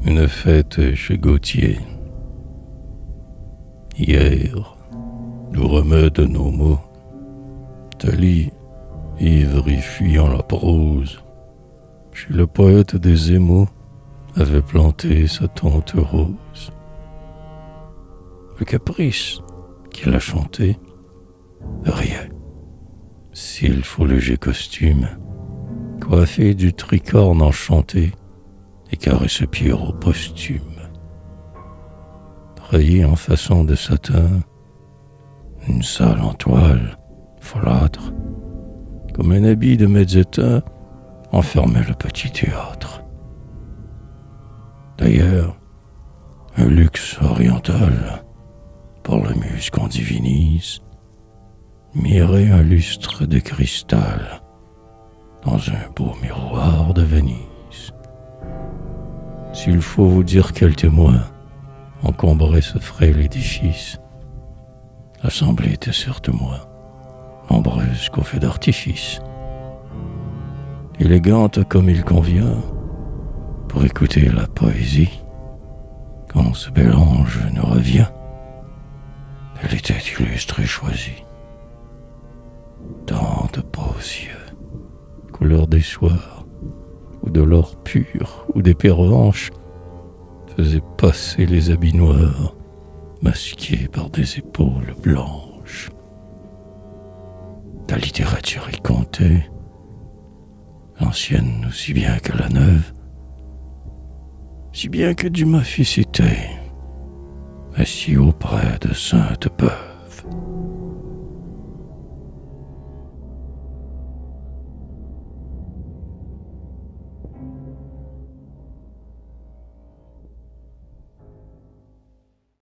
Une fête chez Gautier. Hier, nous remède nos mots. Thalie, ivre et fuyant la prose, chez le poète des émaux, avait planté sa tente rose. Le caprice qu'il a chanté riait. S'il faut léger costume, coiffé du tricorne enchanté, et caresse Pierrot posthume. Rayé en façon de satin, une salle en toile, folâtre, comme un habit de médecin, enfermait le petit théâtre. D'ailleurs, un luxe oriental, pour la muse qu'on divinise, mirait un lustre de cristal dans un beau miroir de Venise. S'il faut vous dire quel témoin encombrait ce frêle édifice, l'assemblée était certes moins nombreuse qu'au feu d'artifice, élégante comme il convient pour écouter la poésie. Quand ce bel ange nous revient, elle était illustre et choisie. Tant de beaux yeux, couleur des soirs, ou de l'or pur, ou des pervenches, faisaient passer les habits noirs, masqués par des épaules blanches. La littérature y comptait, l'ancienne aussi bien que la neuve, si bien que Dumas fut cité, assis auprès de sainte Beuve.